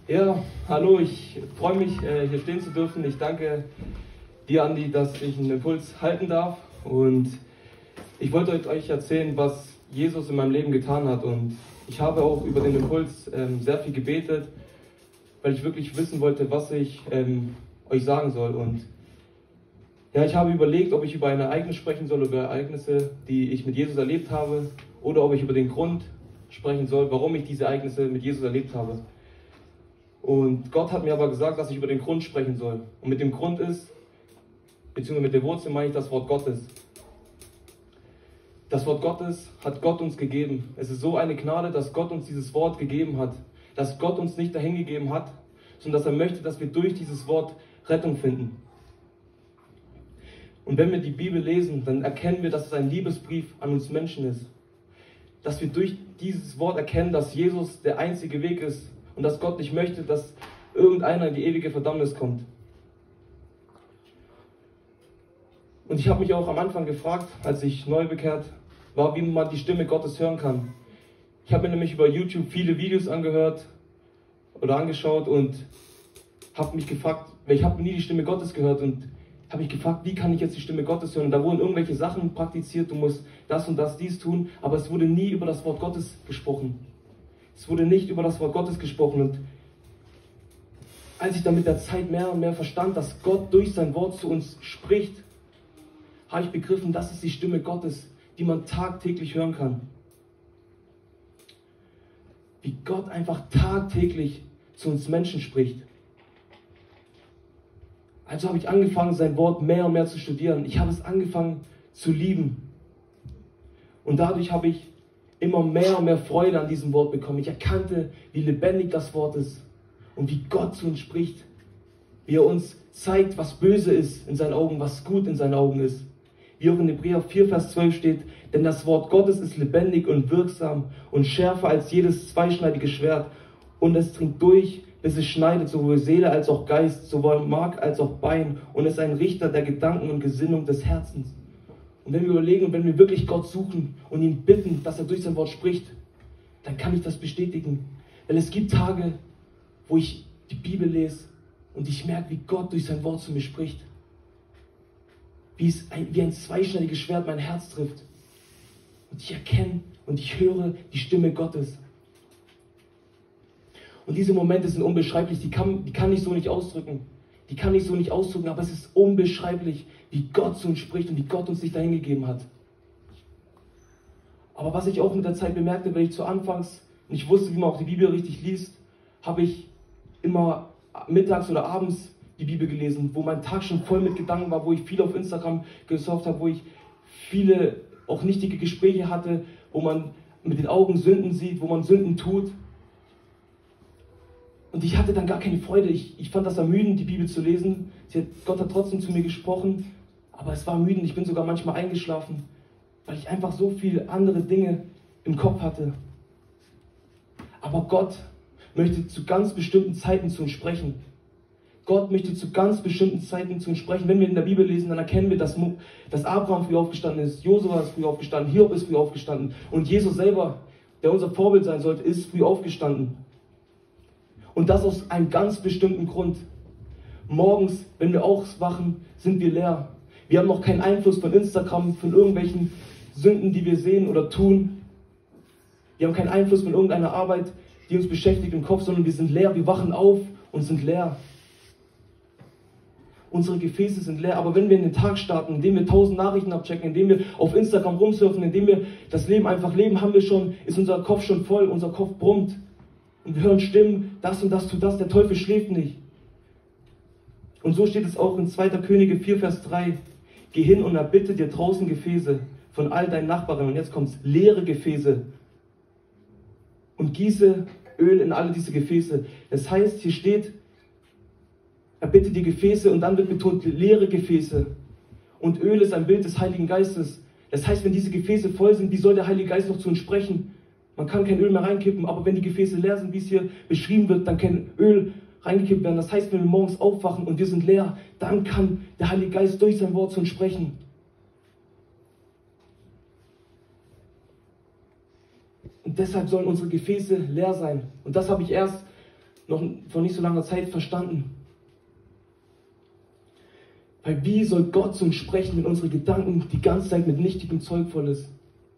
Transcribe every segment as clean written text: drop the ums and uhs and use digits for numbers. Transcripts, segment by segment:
Ja, hallo, ich freue mich, hier stehen zu dürfen. Ich danke dir, Andi, dass ich einen Impuls halten darf. Und ich wollte euch erzählen, was Jesus in meinem Leben getan hat. Und ich habe auch über den Impuls sehr viel gebetet, weil ich wirklich wissen wollte, was ich euch sagen soll. Und ja, ich habe überlegt, ob ich über ein Ereignis sprechen soll, über Ereignisse, die ich mit Jesus erlebt habe, oder ob ich über den Grund sprechen soll, warum ich diese Ereignisse mit Jesus erlebt habe. Und Gott hat mir aber gesagt, dass ich über den Grund sprechen soll. Und mit dem Grund ist, beziehungsweise mit der Wurzel meine ich das Wort Gottes. Das Wort Gottes hat Gott uns gegeben. Es ist so eine Gnade, dass Gott uns dieses Wort gegeben hat. Dass Gott uns nicht dahingegeben hat, sondern dass er möchte, dass wir durch dieses Wort Rettung finden. Und wenn wir die Bibel lesen, dann erkennen wir, dass es ein Liebesbrief an uns Menschen ist. Dass wir durch dieses Wort erkennen, dass Jesus der einzige Weg ist und dass Gott nicht möchte, dass irgendeiner in die ewige Verdammnis kommt. Und ich habe mich auch am Anfang gefragt, als ich neu bekehrt war, wie man die Stimme Gottes hören kann. Ich habe mir nämlich über YouTube viele Videos angehört oder angeschaut und habe mich gefragt, weil ich habe nie die Stimme Gottes gehört und habe mich gefragt, wie kann ich jetzt die Stimme Gottes hören? Und da wurden irgendwelche Sachen praktiziert, du musst das und das, dies tun, aber es wurde nie über das Wort Gottes gesprochen. Es wurde nicht über das Wort Gottes gesprochen. Und als ich dann mit der Zeit mehr und mehr verstand, dass Gott durch sein Wort zu uns spricht, habe ich begriffen, das ist die Stimme Gottes, die man tagtäglich hören kann. Wie Gott einfach tagtäglich zu uns Menschen spricht. Also habe ich angefangen, sein Wort mehr und mehr zu studieren. Ich habe es angefangen zu lieben. Und dadurch habe ich immer mehr und mehr Freude an diesem Wort bekommen. Ich erkannte, wie lebendig das Wort ist und wie Gott zu uns spricht. Wie er uns zeigt, was böse ist in seinen Augen, was gut in seinen Augen ist. Wie auch in Hebräer 4, Vers 12 steht, denn das Wort Gottes ist lebendig und wirksam und schärfer als jedes zweischneidige Schwert. Und es dringt durch, bis es schneidet, sowohl Seele als auch Geist, sowohl Mark als auch Bein. Und es ist ein Richter der Gedanken und Gesinnung des Herzens. Und wenn wir überlegen und wenn wir wirklich Gott suchen und ihn bitten, dass er durch sein Wort spricht, dann kann ich das bestätigen. Weil es gibt Tage, wo ich die Bibel lese und ich merke, wie Gott durch sein Wort zu mir spricht. Wie ein zweischneidiges Schwert mein Herz trifft. Und ich erkenne und ich höre die Stimme Gottes. Und diese Momente sind unbeschreiblich, die kann ich so nicht ausdrücken. Die kann ich so nicht ausdrücken, aber es ist unbeschreiblich, wie Gott zu uns spricht und wie Gott uns nicht dahingegeben hat. Aber was ich auch mit der Zeit bemerkte, weil ich zu Anfangs nicht wusste, wie man auch die Bibel richtig liest, habe ich immer mittags oder abends die Bibel gelesen, wo mein Tag schon voll mit Gedanken war, wo ich viel auf Instagram gesurft habe, wo ich viele auch nichtige Gespräche hatte, wo man mit den Augen Sünden sieht, wo man Sünden tut. Und ich hatte dann gar keine Freude. Ich fand das ermüdend, die Bibel zu lesen. Gott hat trotzdem zu mir gesprochen, aber es war ermüdend. Ich bin sogar manchmal eingeschlafen, weil ich einfach so viele andere Dinge im Kopf hatte. Aber Gott möchte zu ganz bestimmten Zeiten zu uns sprechen. Gott möchte zu ganz bestimmten Zeiten zu uns sprechen. Wenn wir in der Bibel lesen, dann erkennen wir, dass Abraham früh aufgestanden ist, Josua ist früh aufgestanden, Hiob ist früh aufgestanden und Jesus selber, der unser Vorbild sein sollte, ist früh aufgestanden. Und das aus einem ganz bestimmten Grund. Morgens, wenn wir aufwachen, sind wir leer. Wir haben noch keinen Einfluss von Instagram, von irgendwelchen Sünden, die wir sehen oder tun. Wir haben keinen Einfluss von irgendeiner Arbeit, die uns beschäftigt im Kopf, sondern wir sind leer. Wir wachen auf und sind leer. Unsere Gefäße sind leer. Aber wenn wir in den Tag starten, indem wir 1000 Nachrichten abchecken, indem wir auf Instagram rumsurfen, indem wir das Leben einfach leben, ist unser Kopf schon voll, unser Kopf brummt. Und wir hören Stimmen, das und das tut das, der Teufel schläft nicht. Und so steht es auch in 2. Könige 4, Vers 3. Geh hin und erbitte dir draußen Gefäße von all deinen Nachbarn. Und jetzt kommt's, leere Gefäße. Und gieße Öl in alle diese Gefäße. Das heißt, hier steht, erbitte dir Gefäße und dann wird betont, leere Gefäße. Und Öl ist ein Bild des Heiligen Geistes. Das heißt, wenn diese Gefäße voll sind, wie soll der Heilige Geist noch zu uns sprechen? Man kann kein Öl mehr reinkippen, aber wenn die Gefäße leer sind, wie es hier beschrieben wird, dann kann Öl reingekippt werden. Das heißt, wenn wir morgens aufwachen und wir sind leer, dann kann der Heilige Geist durch sein Wort zu uns sprechen. Und deshalb sollen unsere Gefäße leer sein. Und das habe ich erst noch vor nicht so langer Zeit verstanden. Weil wie soll Gott zu uns sprechen, wenn unsere Gedanken die ganze Zeit mit nichtigem Zeug voll ist?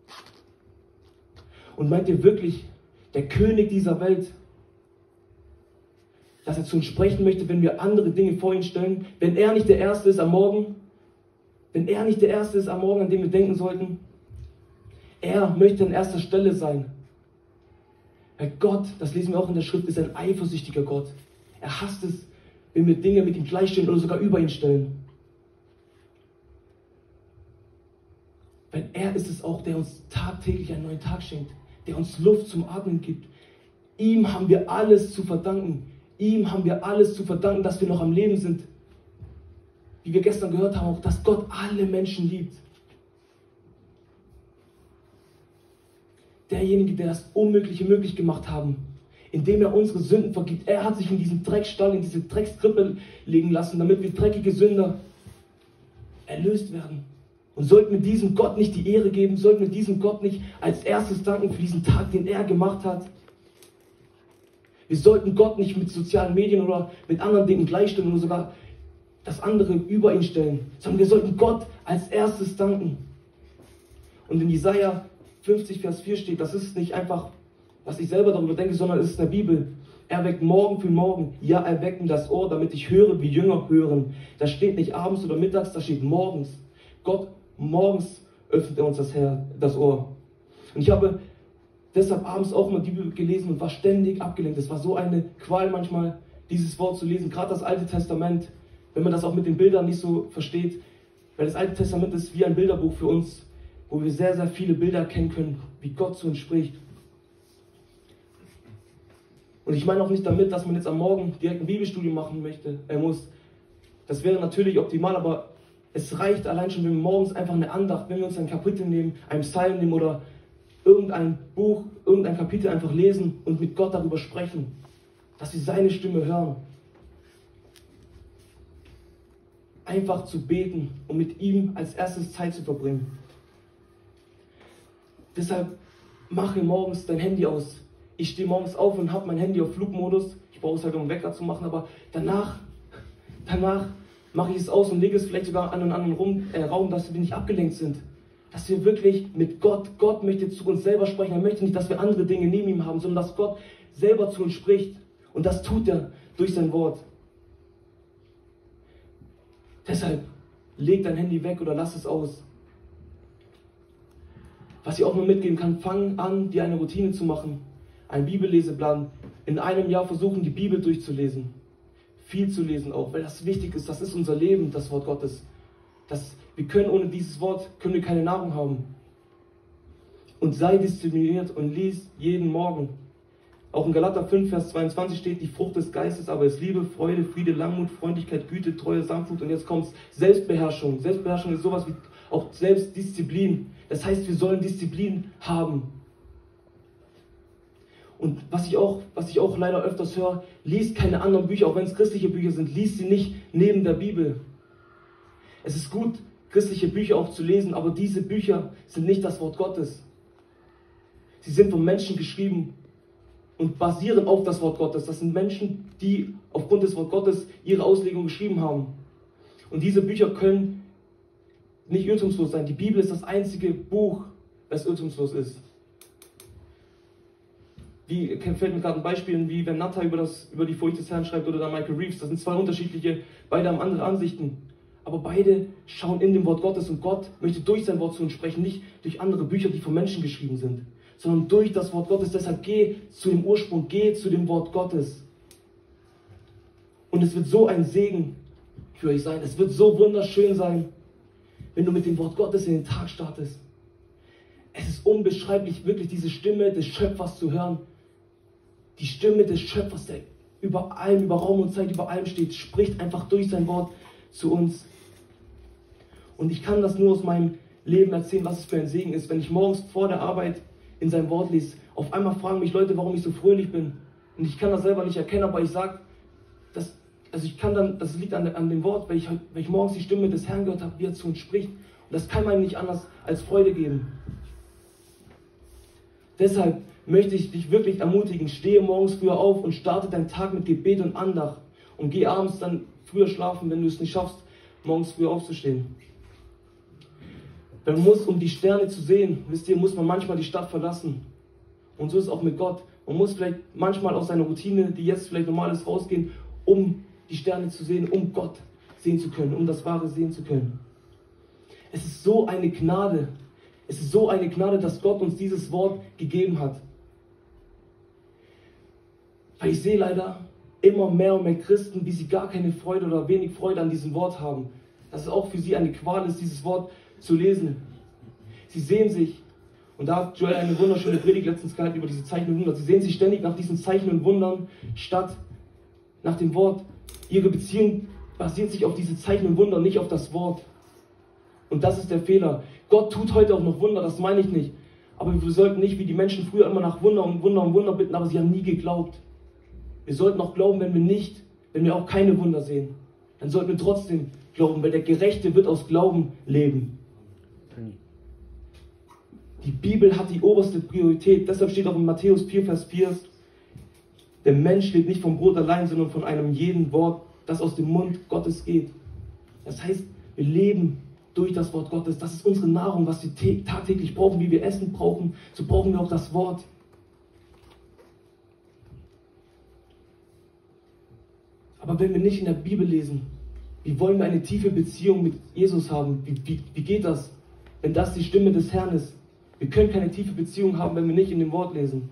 Und meint ihr wirklich, der König dieser Welt, dass er zu uns sprechen möchte, wenn wir andere Dinge vor ihn stellen, wenn er nicht der Erste ist am Morgen, wenn er nicht der Erste ist am Morgen, an dem wir denken sollten? Er möchte an erster Stelle sein. Weil Gott, das lesen wir auch in der Schrift, ist ein eifersüchtiger Gott. Er hasst es, wenn wir Dinge mit ihm gleichstellen oder sogar über ihn stellen. Weil er ist es auch, der uns tagtäglich einen neuen Tag schenkt, der uns Luft zum Atmen gibt. Ihm haben wir alles zu verdanken. Ihm haben wir alles zu verdanken, dass wir noch am Leben sind. Wie wir gestern gehört haben, auch, dass Gott alle Menschen liebt. Derjenige, der das Unmögliche möglich gemacht hat, indem er unsere Sünden vergibt. Er hat sich in diesen Dreckstall, in diese Dreckskrippe legen lassen, damit wir dreckige Sünder erlöst werden. Und sollten wir diesem Gott nicht die Ehre geben, sollten wir diesem Gott nicht als erstes danken für diesen Tag, den er gemacht hat. Wir sollten Gott nicht mit sozialen Medien oder mit anderen Dingen gleichstellen oder sogar das andere über ihn stellen, sondern wir sollten Gott als erstes danken. Und in Jesaja 50, Vers 4 steht, das ist nicht einfach, was ich selber darüber denke, sondern es ist in der Bibel. Er weckt morgen für morgen, ja, er weckt mir das Ohr, damit ich höre, wie Jünger hören. Da steht nicht abends oder mittags, da steht morgens. Gott, morgens öffnet er uns das Ohr. Und ich habe deshalb abends auch mal die Bibel gelesen und war ständig abgelenkt. Es war so eine Qual manchmal, dieses Wort zu lesen, gerade das Alte Testament, wenn man das auch mit den Bildern nicht so versteht, weil das Alte Testament ist wie ein Bilderbuch für uns, wo wir sehr, sehr viele Bilder erkennen können, wie Gott zu uns spricht. Und ich meine auch nicht damit, dass man jetzt am Morgen direkt ein Bibelstudium machen muss. Das wäre natürlich optimal, aber es reicht allein schon, wenn wir morgens einfach eine Andacht, wenn wir uns ein Kapitel nehmen, einen Psalm nehmen oder irgendein Buch, irgendein Kapitel einfach lesen und mit Gott darüber sprechen, dass wir seine Stimme hören. Einfach zu beten und mit ihm als erstes Zeit zu verbringen. Deshalb mache morgens dein Handy aus. Ich stehe morgens auf und habe mein Handy auf Flugmodus. Ich brauche es halt, um einen Wecker zu machen, aber danach mache ich es aus und lege es vielleicht sogar an einen anderen Raum, dass wir nicht abgelenkt sind. Dass wir wirklich mit Gott möchte zu uns selber sprechen. Er möchte nicht, dass wir andere Dinge neben ihm haben, sondern dass Gott selber zu uns spricht. Und das tut er durch sein Wort. Deshalb leg dein Handy weg oder lass es aus. Was ich auch nur mitgeben kann, fang an, dir eine Routine zu machen. Einen Bibelleseplan. In einem Jahr versuchen, die Bibel durchzulesen. Viel zu lesen auch, weil das wichtig ist. Das ist unser Leben, das Wort Gottes. Wir können ohne dieses Wort keine Nahrung haben. Und sei diszipliniert und lies jeden Morgen. Auch in Galater 5, Vers 22 steht, die Frucht des Geistes aber ist Liebe, Freude, Friede, Langmut, Freundlichkeit, Güte, Treue, Sanftmut. Und jetzt kommt Selbstbeherrschung. Selbstbeherrschung ist sowas wie auch Selbstdisziplin. Das heißt, wir sollen Disziplin haben. Und was ich auch leider öfters höre, liest keine anderen Bücher, auch wenn es christliche Bücher sind, liest sie nicht neben der Bibel. Es ist gut, christliche Bücher auch zu lesen, aber diese Bücher sind nicht das Wort Gottes. Sie sind von Menschen geschrieben und basieren auf das Wort Gottes. Das sind Menschen, die aufgrund des Wort Gottes ihre Auslegung geschrieben haben. Und diese Bücher können nicht irrtumslos sein. Die Bibel ist das einzige Buch, das irrtumslos ist. Fällt mir gerade ein Beispiel, wie wenn Natta über die Furcht des Herrn schreibt oder dann Michael Reeves. Das sind zwei unterschiedliche, beide haben andere Ansichten. Aber beide schauen in dem Wort Gottes und Gott möchte durch sein Wort zu uns sprechen, nicht durch andere Bücher, die von Menschen geschrieben sind, sondern durch das Wort Gottes. Deshalb geh zu dem Ursprung, geh zu dem Wort Gottes. Und es wird so ein Segen für euch sein. Es wird so wunderschön sein, wenn du mit dem Wort Gottes in den Tag startest. Es ist unbeschreiblich, wirklich diese Stimme des Schöpfers zu hören. Die Stimme des Schöpfers, der über allem, über Raum und Zeit, über allem steht, spricht einfach durch sein Wort zu uns. Und ich kann das nur aus meinem Leben erzählen, was es für ein Segen ist, wenn ich morgens vor der Arbeit in sein Wort lese. Auf einmal fragen mich Leute, warum ich so fröhlich bin. Und ich kann das selber nicht erkennen, aber ich sage, das liegt an dem Wort, weil ich morgens die Stimme des Herrn gehört habe, wie er zu uns spricht. Und das kann man nicht anders als Freude geben. Deshalb möchte ich dich wirklich ermutigen, stehe morgens früher auf und starte deinen Tag mit Gebet und Andacht und geh abends dann früher schlafen, wenn du es nicht schaffst, morgens früh aufzustehen. Man muss, um die Sterne zu sehen, wisst ihr, muss man manchmal die Stadt verlassen. Und so ist es auch mit Gott. Man muss vielleicht manchmal aus seiner Routine, die jetzt vielleicht normal ist, rausgehen, um die Sterne zu sehen, um Gott sehen zu können, um das Wahre sehen zu können. Es ist so eine Gnade. Es ist so eine Gnade, dass Gott uns dieses Wort gegeben hat. Weil ich sehe leider immer mehr und mehr Christen, wie sie gar keine Freude oder wenig Freude an diesem Wort haben. Dass es auch für sie eine Qual ist, dieses Wort zu lesen. Sie sehen sich, und da hat Joel eine wunderschöne Predigt letztens gehalten über diese Zeichen und Wunder. Sie sehen sich ständig nach diesen Zeichen und Wundern, statt nach dem Wort. Ihre Beziehung basiert sich auf diese Zeichen und Wunder, nicht auf das Wort. Und das ist der Fehler. Gott tut heute auch noch Wunder, das meine ich nicht. Aber wir sollten nicht wie die Menschen früher immer nach Wunder und Wunder und Wunder bitten, aber sie haben nie geglaubt. Wir sollten auch glauben, wenn wir auch keine Wunder sehen. Dann sollten wir trotzdem glauben, weil der Gerechte wird aus Glauben leben. Die Bibel hat die oberste Priorität. Deshalb steht auch in Matthäus 4, Vers 4, der Mensch lebt nicht vom Brot allein, sondern von einem jeden Wort, das aus dem Mund Gottes geht. Das heißt, wir leben durch das Wort Gottes. Das ist unsere Nahrung, was wir tagtäglich brauchen, wie wir Essen brauchen. So brauchen wir auch das Wort. Aber wenn wir nicht in der Bibel lesen, wie wollen wir eine tiefe Beziehung mit Jesus haben? Wie geht das, wenn das die Stimme des Herrn ist? Wir können keine tiefe Beziehung haben, wenn wir nicht in dem Wort lesen.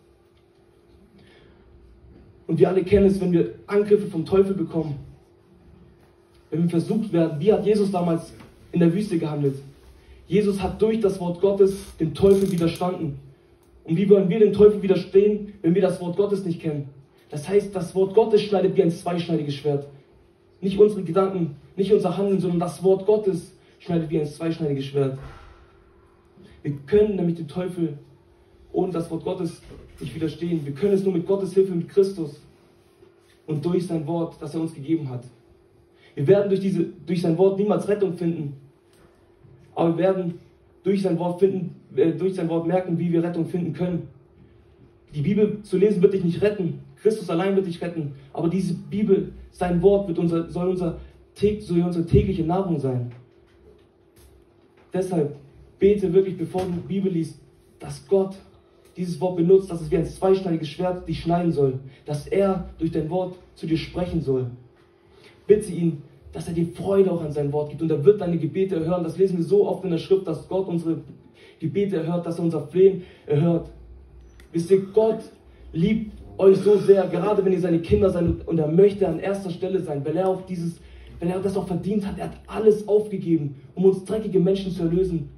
Und wir alle kennen es, wenn wir Angriffe vom Teufel bekommen. Wenn wir versucht werden, wie hat Jesus damals in der Wüste gehandelt? Jesus hat durch das Wort Gottes dem Teufel widerstanden. Und wie wollen wir dem Teufel widerstehen, wenn wir das Wort Gottes nicht kennen? Das heißt, das Wort Gottes schneidet wie ein zweischneidiges Schwert. Nicht unsere Gedanken, nicht unser Handeln, sondern das Wort Gottes schneidet wie ein zweischneidiges Schwert. Wir können nämlich dem Teufel ohne das Wort Gottes nicht widerstehen. Wir können es nur mit Gottes Hilfe, mit Christus und durch sein Wort, das er uns gegeben hat. Wir werden durch sein Wort niemals Rettung finden, aber wir werden durch sein Wort merken, wie wir Rettung finden können. Die Bibel zu lesen wird dich nicht retten, Christus allein wird dich retten, aber diese Bibel, sein Wort soll unsere tägliche Nahrung sein. Deshalb bete wirklich, bevor du die Bibel liest, dass Gott dieses Wort benutzt, dass es wie ein zweischneidiges Schwert dich schneiden soll, dass er durch dein Wort zu dir sprechen soll. Bitte ihn, dass er dir Freude auch an sein Wort gibt und er wird deine Gebete erhören. Das lesen wir so oft in der Schrift, dass Gott unsere Gebete erhört, dass er unser Flehen erhört. Wisst ihr, Gott liebt euch so sehr, gerade wenn ihr seine Kinder seid, und er möchte an erster Stelle sein, weil er das auch verdient hat. Er hat alles aufgegeben, um uns dreckige Menschen zu erlösen.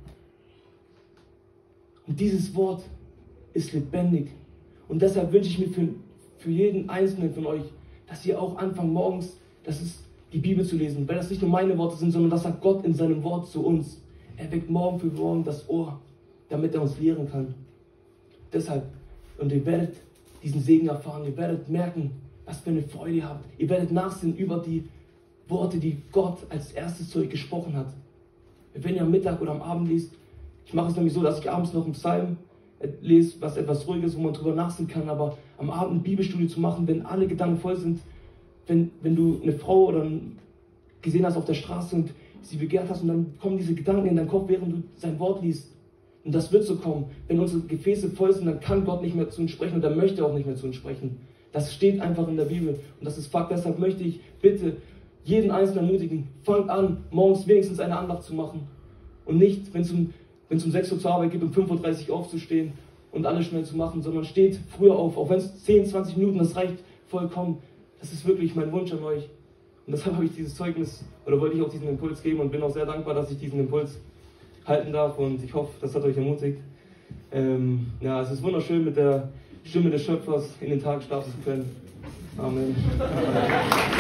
Und dieses Wort ist lebendig. Und deshalb wünsche ich mir für jeden Einzelnen von euch, dass ihr auch anfangt, morgens, das ist die Bibel zu lesen. Weil das nicht nur meine Worte sind, sondern das sagt Gott in seinem Wort zu uns. Er weckt morgen für morgen das Ohr, damit er uns lehren kann. Deshalb, und ihr werdet diesen Segen erfahren, ihr werdet merken, was für eine Freude ihr habt. Ihr werdet nachsehen über die Worte, die Gott als erstes zu euch gesprochen hat. Wenn ihr am Mittag oder am Abend liest, ich mache es nämlich so, dass ich abends noch einen Psalm lese, was etwas ruhig ist, wo man drüber nachsehen kann, aber am Abend ein Bibelstudie zu machen, wenn alle Gedanken voll sind, wenn du eine Frau oder gesehen hast auf der Straße und sie begehrt hast und dann kommen diese Gedanken in deinen Kopf, während du sein Wort liest. Und das wird so kommen. Wenn unsere Gefäße voll sind, dann kann Gott nicht mehr zu uns sprechen und er möchte auch nicht mehr zu uns sprechen. Das steht einfach in der Bibel und das ist Fakt. Deshalb möchte ich bitte jeden Einzelnen ermutigen, fangt an, morgens wenigstens eine Andacht zu machen und nicht, wenn es um 6 Uhr zur Arbeit geht, um 5:30 Uhr aufzustehen und alles schnell zu machen, sondern steht früher auf, auch wenn es 10, 20 Minuten, das reicht vollkommen. Das ist wirklich mein Wunsch an euch. Und deshalb habe ich dieses Zeugnis, oder wollte ich auch diesen Impuls geben und bin auch sehr dankbar, dass ich diesen Impuls halten darf und ich hoffe, das hat euch ermutigt. Es ist wunderschön, mit der Stimme des Schöpfers in den Tag starten zu können. Amen.